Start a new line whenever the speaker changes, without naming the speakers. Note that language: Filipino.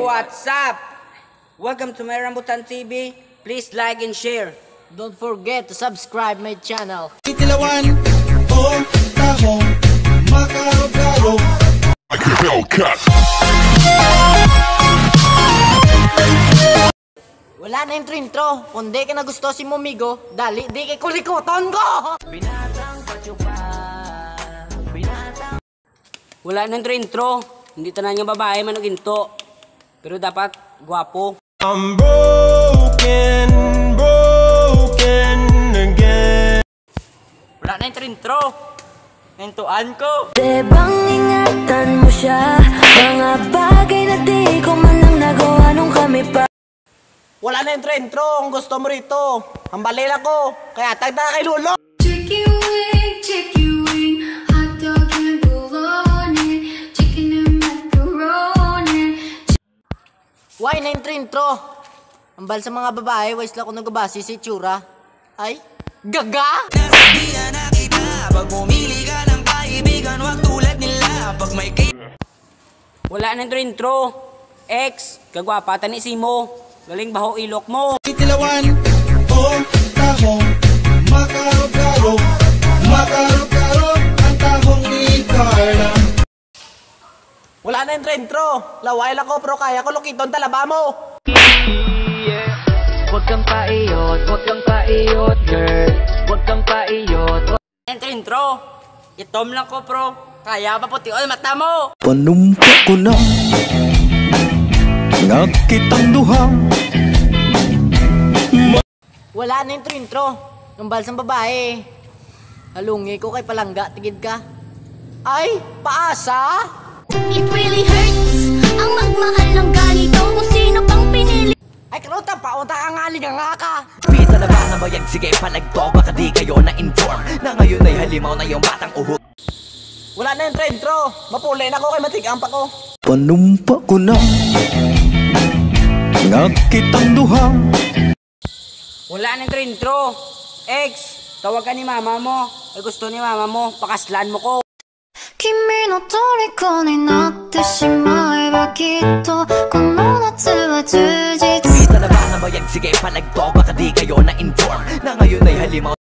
what's up? Welcome to my Rambutan TV. Please like and share.
Don't forget to subscribe my channel.
Ikilawan o tahong makaro-karo.
Wala na intro. Kung di ka na gusto si Momigo, dali di kay kulikuton ko!
Wala na intro. Hindi tanan nga babae manuginto. Pero dapat gwapo.
I'm broken again.
Wala na intro. Hintuan ko.
Bang ingatan mo siya. Mga bagay na di ko man lang nagawa nung kami pa.
Wala na intro. Kung gusto mo rito, ang balila ko. Kaya tagda kay Lulo.
Chicky wing, hot dog and bologna, chicken and macaroni.
Why na intro? Ang bal sa mga babae, wais lang ako nagabasi si Tsura. Ay, gaga!
Nasabihan na kita, pag bumili ka ng kaibigan, wag tulad nila. Pag may
Wala na intro. Ex, kagwapa tani si mo. Galing baho ilok mo.
Ikilawan o tahong makaro-karo. Makaro-karo ang tahong ni Carla.
Wala na intro. Laway lang ko, pero kaya ko lukiton talaba mo.
Huwag kang paiyot, girl. Huwag kang paiyot.
Intro. Itom lang ko, pro. Kaya pa puti o mata mo.
Panumpa ko na nakitang duha.
Wala na intro. Ang bal sa babae. Halungi ko kay palangga, tigid ka. Ay, paasa?
It really hurts ang magmahal ng ganito kung sino pang pinili.
Ay, karuta, paunta ka nga, liga nga ka.
pita na ba na bayag? Sige, palagto, baka di kayo na-inform na ngayon ay halimaw na yung batang uhok.
Wala na intro. Mapulay na ko kay matigang pa ko.
Panumpa ko na nakitang duha.
Wala na intro. Ex, tawag ka ni mama mo. Ay gusto ni mama mo, pakaslan mo ko.
君の虜になってしまえばきっとこの夏は充実
pita na ba na bayag? Sige, palagto, baka di kayo na-inform na ngayon ay halimaw